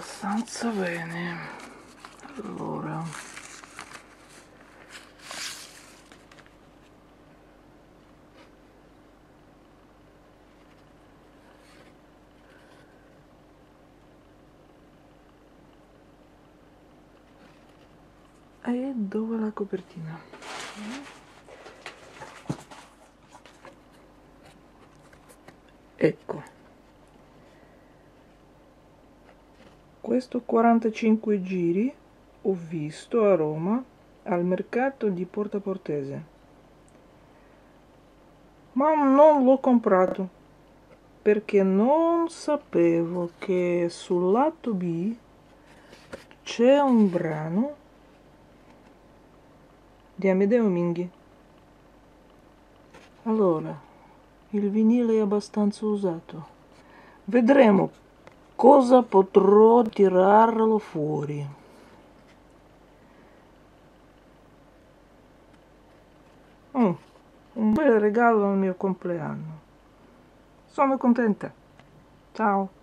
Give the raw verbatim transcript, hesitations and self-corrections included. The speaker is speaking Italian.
abbastanza bene. Allora, e dove la copertina? Ecco, questo quarantacinque giri ho visto a Roma al mercato di Porta Portese, ma non l'ho comprato perché non sapevo che sul lato B c'è un brano di Amedeo Minghi. Allora, il vinile è abbastanza usato. Vedremo cosa potrò tirarlo fuori. Mm, un bel regalo al mio compleanno. Sono contenta. Ciao.